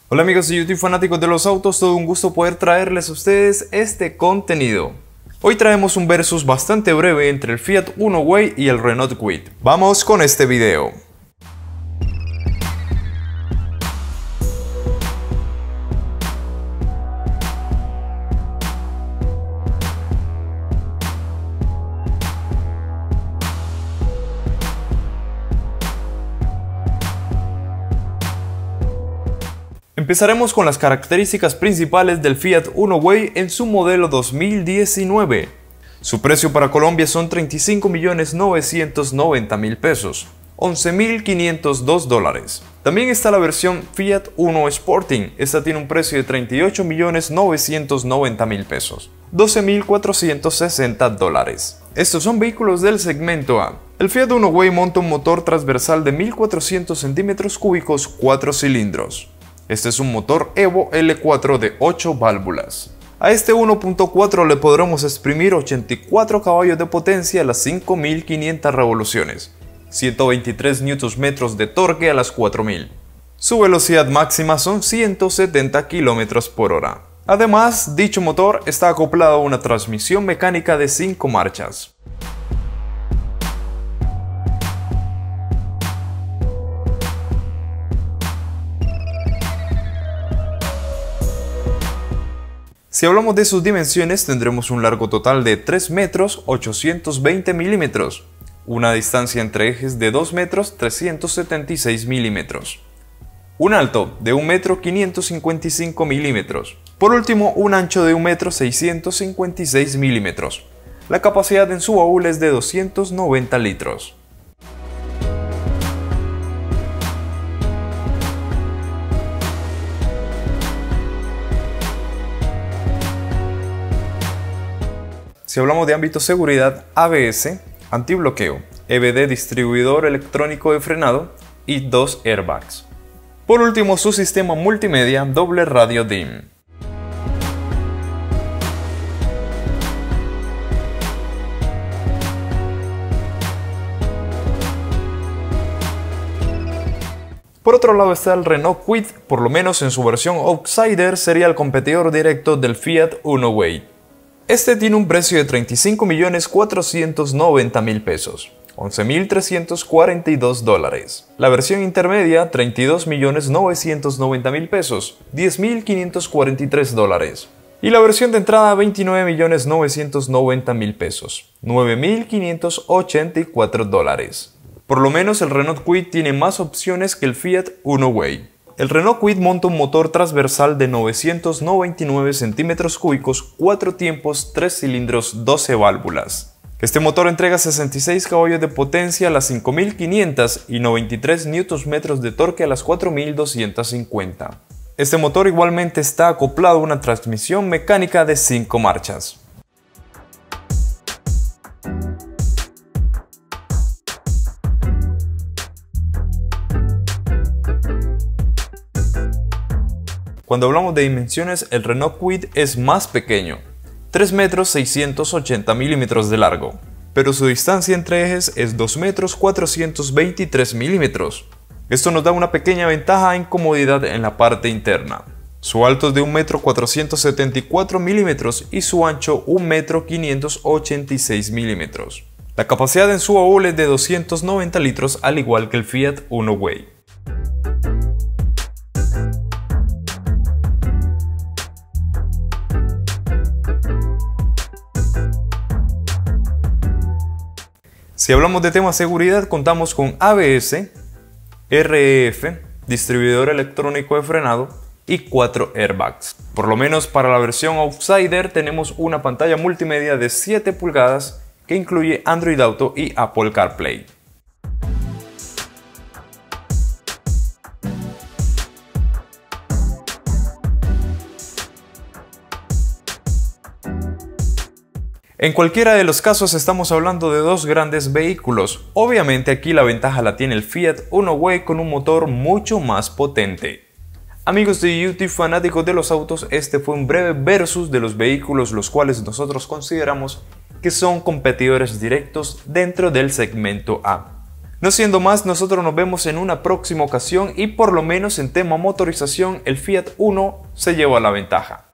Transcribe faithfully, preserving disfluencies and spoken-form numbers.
Hola amigos de YouTube fanáticos de los autos, todo un gusto poder traerles a ustedes este contenido. Hoy traemos un versus bastante breve entre el Fiat Uno Way y el Renault Kwid. Vamos con este video. Empezaremos con las características principales del Fiat Uno Way en su modelo dos mil diecinueve. Su precio para Colombia son treinta y cinco millones novecientos noventa mil pesos, once mil quinientos dos dólares. También está la versión Fiat Uno Sporting, esta tiene un precio de treinta y ocho millones novecientos noventa mil pesos, doce mil cuatrocientos sesenta dólares. Estos son vehículos del segmento A. El Fiat Uno Way monta un motor transversal de mil cuatrocientos centímetros cúbicos, cuatro cilindros. Este es un motor Evo L cuatro de ocho válvulas. A este uno punto cuatro le podremos exprimir ochenta y cuatro caballos de potencia a las cinco mil quinientas revoluciones, ciento veintitrés newton metros de torque a las cuatro mil. Su velocidad máxima son ciento setenta kilómetros por hora. Además, dicho motor está acoplado a una transmisión mecánica de cinco marchas. Si hablamos de sus dimensiones, tendremos un largo total de tres metros ochocientos veinte milímetros, una distancia entre ejes de dos metros trescientos setenta y seis milímetros, un alto de un metro quinientos cincuenta y cinco milímetros, por último un ancho de un metro seiscientos cincuenta y seis milímetros. La capacidad en su baúl es de doscientos noventa litros. Si hablamos de ámbito seguridad, A B S, antibloqueo, E B D distribuidor electrónico de frenado y dos airbags. Por último, su sistema multimedia doble radio D I M. Por otro lado está el Renault Kwid, por lo menos en su versión Outsider sería el competidor directo del Fiat Uno Way. Este tiene un precio de treinta y cinco millones cuatrocientos noventa mil pesos, once mil trescientos cuarenta y dos dólares. La versión intermedia, treinta y dos millones novecientos noventa mil pesos, diez mil quinientos cuarenta y tres dólares. Y la versión de entrada, veintinueve millones novecientos noventa mil pesos, nueve mil quinientos ochenta y cuatro dólares. Por lo menos el Renault Kwid tiene más opciones que el Fiat Uno Way. El Renault Kwid monta un motor transversal de novecientos noventa y nueve centímetros cúbicos, cuatro tiempos, tres cilindros, doce válvulas. Este motor entrega sesenta y seis caballos de potencia a las cinco mil quinientas y noventa y tres newton metros de torque a las cuatro mil doscientos cincuenta. Este motor igualmente está acoplado a una transmisión mecánica de cinco marchas. Cuando hablamos de dimensiones, el Renault Kwid es más pequeño, tres metros seiscientos ochenta milímetros de largo, pero su distancia entre ejes es dos metros cuatrocientos veintitrés milímetros. Esto nos da una pequeña ventaja en comodidad en la parte interna. Su alto es de un metro cuatrocientos setenta y cuatro milímetros y su ancho un metro quinientos ochenta y seis milímetros. La capacidad en su baúl es de doscientos noventa litros, al igual que el Fiat Uno Way. Si hablamos de tema seguridad, contamos con A B S, R E F, distribuidor electrónico de frenado y cuatro airbags. Por lo menos para la versión Outsider tenemos una pantalla multimedia de siete pulgadas que incluye Android Auto y Apple CarPlay. En cualquiera de los casos estamos hablando de dos grandes vehículos. Obviamente aquí la ventaja la tiene el Fiat Uno Way con un motor mucho más potente. Amigos de YouTube fanáticos de los autos, este fue un breve versus de los vehículos los cuales nosotros consideramos que son competidores directos dentro del segmento A. No siendo más, nosotros nos vemos en una próxima ocasión y por lo menos en tema motorización el Fiat Uno se lleva la ventaja.